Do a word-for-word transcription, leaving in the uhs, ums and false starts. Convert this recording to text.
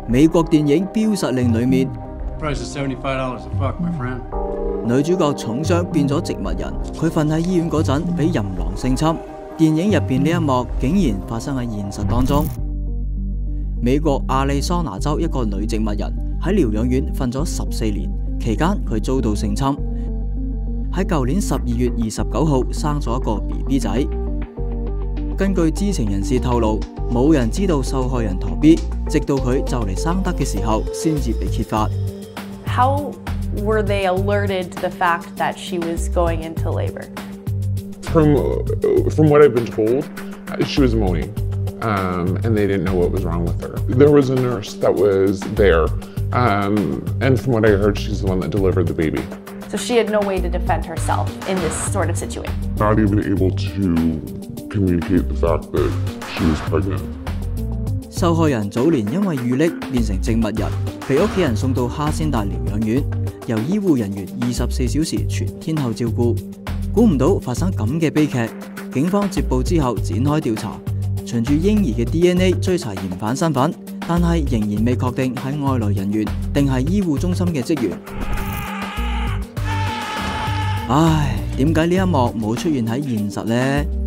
美國電影《標實令》裏面， Price is seventy-five dollars a fuck, my friend. 女主角重傷變咗植物人，佢瞓喺醫院嗰陣俾淫狼性侵。電影入邊呢一幕竟然發生喺現實當中。美國亞利桑那州一個女植物人喺療養院瞓咗十四年，期間佢遭到性侵。喺舊年十二月二十九號生咗一個 B B 仔。根據知情人士透露，冇人知道受害人陀 B， 直到佢就嚟生得嘅時候先至被揭發。 How were they alerted to the fact that she was going into labor? From from what I've been told, she was moaning, um, and they didn't know what was wrong with her. There was a nurse that was there, um, and from what I heard, she's the one that delivered the baby. So she had no way to defend herself in this sort of situation. Not even able to communicate the fact that she was pregnant. 受害人早年因為遇溺變成植物人，被屋企人送到哈仙大療養院，由醫護人員二十四小時全天候照顧。估唔到發生咁嘅悲劇，警方接報之後展開調查，循住嬰兒嘅 D N A 追查嫌犯身份，但係仍然未確定係外來人員定係醫護中心嘅職員。唉，點解呢一幕冇出現喺現實呢？